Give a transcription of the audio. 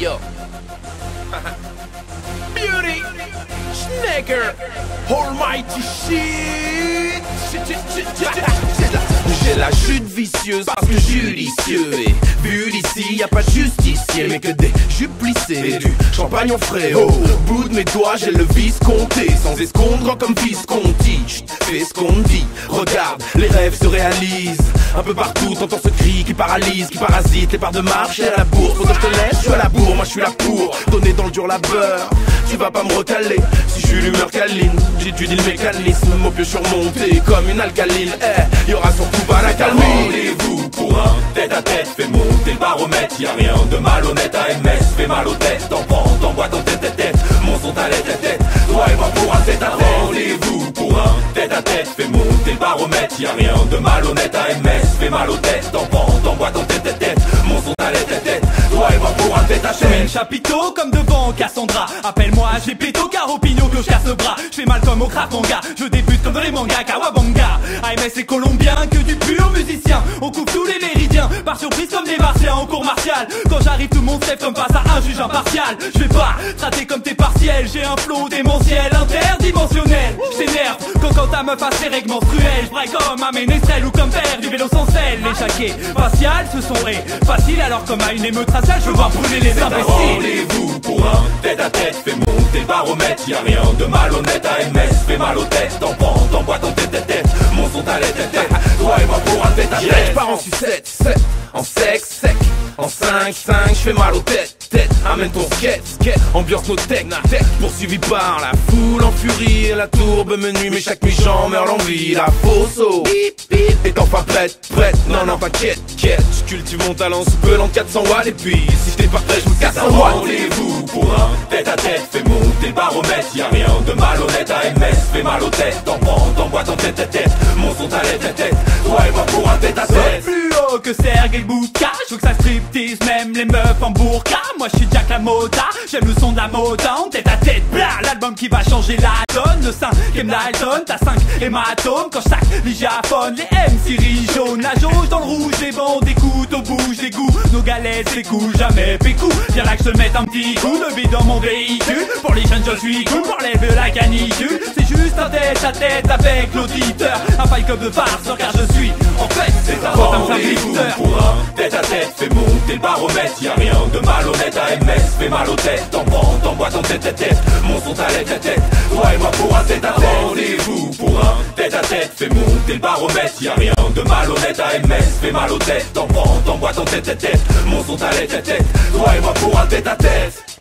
Yo. Beauty, Schnecker, Almighty shit. J'ai la chute vicieuse parce que judicieux. Et vu d'ici, y a pas de justicier, mais que des jupes plissées et du champagne au frais. Au bout de mes doigts, j'ai le Visconti, sans escompte comme Visconti. Chut, fais ce qu'on dit, regarde, les rêves se réalisent. Un peu partout, t'entends ce cri qui paralyse, qui parasite les parts de marché à la bourse. Faut que je te laisse, je suis à la bourre, moi je suis là pour donner dans le dur labeur. Tu vas pas me recaler, si je suis l'humeur câline. J'étudie le mécanisme, mon pieu surmonté comme une alcaline. Y'aura surtout pas la calmie. Rendez-vous pour un tête-à-tête, fais monter le baromètre. Y'a rien de malhonnête, AMS fait mal aux têtes. T'emboîtes en tête-à-tête, mon son à tête-à-tête. Toi et moi pour un tête-à-tête. Rendez-vous pour un tête-à-tête, fais monter le baromètre. Y'a rien de malhonnête, AMS fait mal aux têtes. T'emboîtes en tête-à-tête, mon son à tête-à-tête. Toi et moi pour un tête-à-tête. Chapiteau comme devant Cassandra. Appelle-moi j'ai péto car opinion que je casse le bras. Je fais mal comme au craft manga. Je débute comme dans les mangas Kawabanga. AMS est colombien que du pur musicien. On coupe tous les méridiens par surprise comme des martiens en cours martial. Quand j'arrive tout le monde sait comme face à un juge impartial. Je vais pas traiter comme tes partiels. J'ai un flow démentiel interdimensionnel. J't'énerve quand ta meuf a ses règles menstruelles. J'braille comme un ménestrel ou comme faire du vélo sans selle. L'échaqué facial ce son est facile. Alors comme à une émeute raciale je veux voir brûler les imbéciles. Rendez-vous pour un tête-à-tête, fais monter le baromètre. Y'a rien de malhonnête, AMS fait mal aux têtes. T'emboîtes en tête-à-tête, mon son à tête-à-tête. Toi et moi pour un tête-à-tête. Je pars en sucette, 7, en sexe, sec, en 5, je fais mal aux têtes, amène ton skate, ambiance no tech, poursuivi par la foule en furie. La tourbe me nuit, mais chaque nuit j'en meurs l'envie. La fosse est enfin prête, non t'inquiète, je cultive mon talent sous peu en 400 watts. Et puis si je t'ai pas prêt, je me casse un watts. Rendez-vous pour un tête-à-tête, fais monter le baromètre. Y'a rien de malhonnête, AMS fait mal aux têtes. T'emboîtes en tête-à-tête, mon son à tête-à-tête. Toi et moi pour un tête-à-tête. Plus haut que Sergei Bouka, je veux que ça striptease même les meufs en burqa. Moi je suis Jack LaMotta, j'aime le son de la moda. En tête à tête, bla, l'album qui va changer la donne. Le 5ème Dalton, t'as 5 hématomes. Quand je sac les japonais, les MC riz jaune. La jauge dans le rouge, les bandes écoutent au bouge des goûts. Nos galettes s'écoulent jamais pécou. Viens là que je te mette un petit coup de vide dans mon véhicule. Pour les jeunes je suis cool, pour l'élève la canicule. C'est juste un tête à tête avec l'auditeur. Un fight club de farceur car je suis en fait c'est un rendez-vous pour un tête-à-tête, fais monter le baromètre. Y'a rien de malhonnête, AMS fait mal aux têtes. T'emboîtes en tête-à-tête, mon son à tête-à-tête. Toi et moi pour un tête-à-tête. Rendez-vous pour un tête-à-tête, fais monter le baromètre. Y'a rien de malhonnête, AMS fait mal aux têtes. T'emboîtes en tête-à-tête, mon son à tête-à-tête. Toi et moi pour un tête-à-tête.